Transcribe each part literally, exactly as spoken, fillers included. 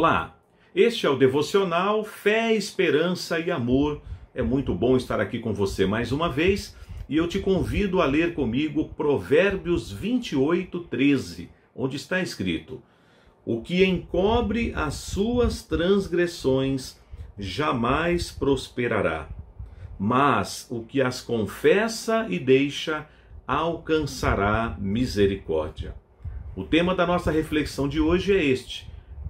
Olá, este é o Devocional Fé, Esperança e Amor. É muito bom estar aqui com você mais uma vez e eu te convido a ler comigo Provérbios vinte e oito, treze, onde está escrito: o que encobre as suas transgressões jamais prosperará, mas o que as confessa e deixa alcançará misericórdia. O tema da nossa reflexão de hoje é este: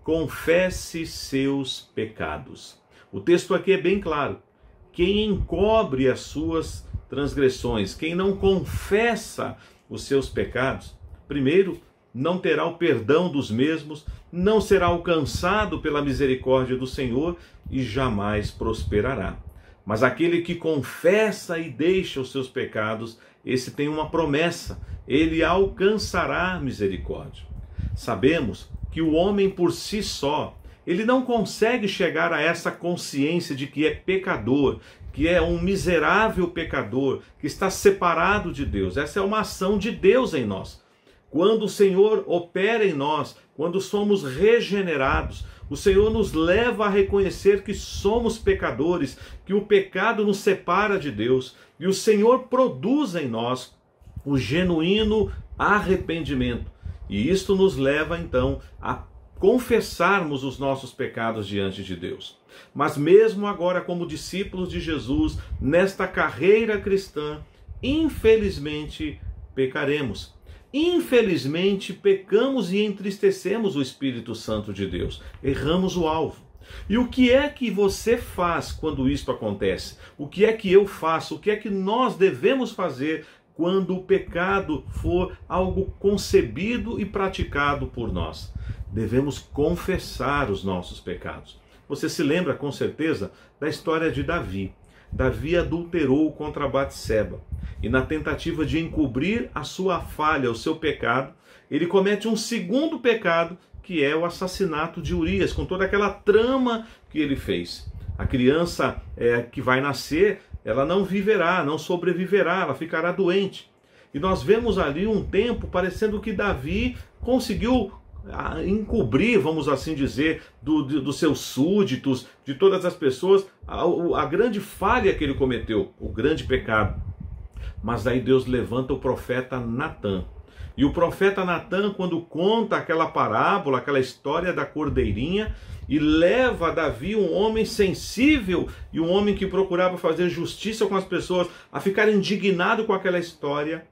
confesse seus pecados. O texto aqui é bem claro. Quem encobre as suas transgressões, quem não confessa os seus pecados, primeiro, não terá o perdão dos mesmos, não será alcançado pela misericórdia do Senhor e jamais prosperará. Mas aquele que confessa e deixa os seus pecados, esse tem uma promessa: ele alcançará misericórdia. Sabemos que o homem por si só, ele não consegue chegar a essa consciência de que é pecador, que é um miserável pecador, que está separado de Deus. Essa é uma ação de Deus em nós. Quando o Senhor opera em nós, quando somos regenerados, o Senhor nos leva a reconhecer que somos pecadores, que o pecado nos separa de Deus, e o Senhor produz em nós o genuíno arrependimento. E isto nos leva então a confessarmos os nossos pecados diante de Deus. Mas mesmo agora, como discípulos de Jesus, nesta carreira cristã, infelizmente pecaremos. Infelizmente pecamos e entristecemos o Espírito Santo de Deus. Erramos o alvo. E o que é que você faz quando isto acontece? O que é que eu faço? O que é que nós devemos fazer quando o pecado for algo concebido e praticado por nós? Devemos confessar os nossos pecados. Você se lembra com certeza da história de Davi. Davi adulterou contra Batseba e, na tentativa de encobrir a sua falha, o seu pecado, ele comete um segundo pecado, que é o assassinato de Urias, com toda aquela trama que ele fez. A criança é, que vai nascer, ela não viverá, não sobreviverá, ela ficará doente. E nós vemos ali um tempo parecendo que Davi conseguiu encobrir, vamos assim dizer, do, do, dos seus súditos, de todas as pessoas, a, a grande falha que ele cometeu, o grande pecado. Mas aí Deus levanta o profeta Natã. E o profeta Natã, quando conta aquela parábola, aquela história da cordeirinha, e leva a Davi, um homem sensível e um homem que procurava fazer justiça com as pessoas, a ficar indignado com aquela história,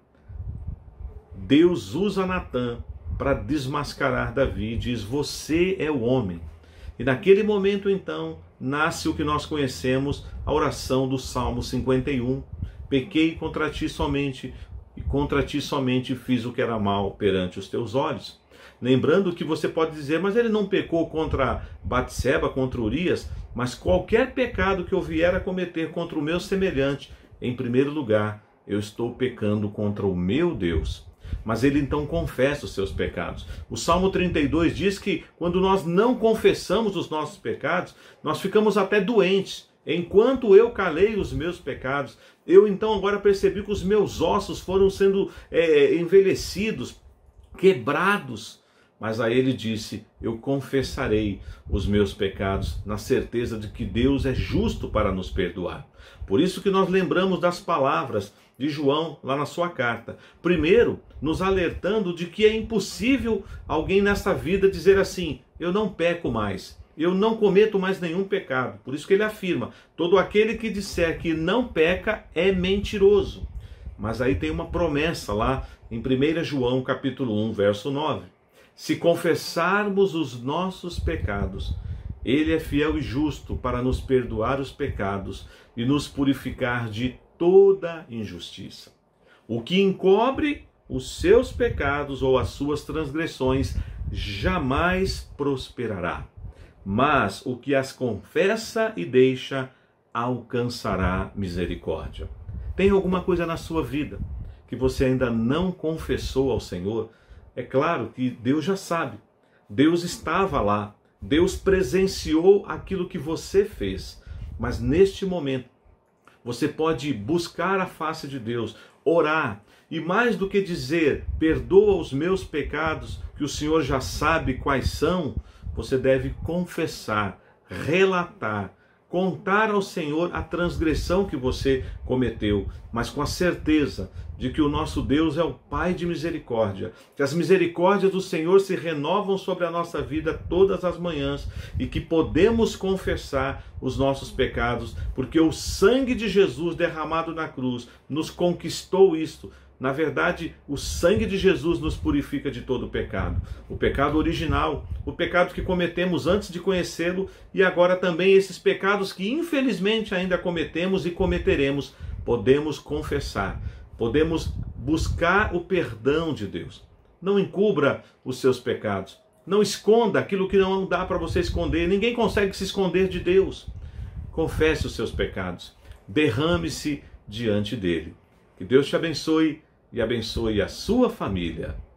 Deus usa Natã para desmascarar Davi, diz: você é o homem. E naquele momento então nasce o que nós conhecemos, a oração do Salmo cinquenta e um: pequei contra ti somente, e contra ti somente fiz o que era mal perante os teus olhos. Lembrando que você pode dizer: mas ele não pecou contra Batseba, contra Urias, mas qualquer pecado que eu vier a cometer contra o meu semelhante, em primeiro lugar, eu estou pecando contra o meu Deus. Mas ele então confessa os seus pecados. O Salmo trinta e dois diz que quando nós não confessamos os nossos pecados, nós ficamos até doentes. Enquanto eu calei os meus pecados, eu então agora percebi que os meus ossos foram sendo é, envelhecidos, quebrados. Mas aí ele disse: eu confessarei os meus pecados, na certeza de que Deus é justo para nos perdoar. Por isso que nós lembramos das palavras de João lá na sua carta. Primeiro, nos alertando de que é impossível alguém nesta vida dizer assim: eu não peco mais, eu não cometo mais nenhum pecado. Por isso que ele afirma: todo aquele que disser que não peca é mentiroso. Mas aí tem uma promessa lá em primeiro João capítulo um, verso nove. Se confessarmos os nossos pecados, ele é fiel e justo para nos perdoar os pecados e nos purificar de toda injustiça. O que encobre os seus pecados ou as suas transgressões jamais prosperará, mas o que as confessa e deixa alcançará misericórdia. Tem alguma coisa na sua vida que você ainda não confessou ao Senhor? É claro que Deus já sabe. Deus estava lá. Deus presenciou aquilo que você fez. Mas neste momento, você pode buscar a face de Deus, orar, e mais do que dizer: perdoa os meus pecados, que o Senhor já sabe quais são, você deve confessar, relatar, contar ao Senhor a transgressão que você cometeu, mas com a certeza de que o nosso Deus é o Pai de misericórdia, que as misericórdias do Senhor se renovam sobre a nossa vida todas as manhãs e que podemos confessar os nossos pecados, porque o sangue de Jesus derramado na cruz nos conquistou isto. Na verdade, o sangue de Jesus nos purifica de todo o pecado. O pecado original, o pecado que cometemos antes de conhecê-lo e agora também esses pecados que infelizmente ainda cometemos e cometeremos, podemos confessar, podemos buscar o perdão de Deus. Não encubra os seus pecados, não esconda aquilo que não dá para você esconder, ninguém consegue se esconder de Deus. Confesse os seus pecados, derrame-se diante dele. Que Deus te abençoe e abençoe a sua família.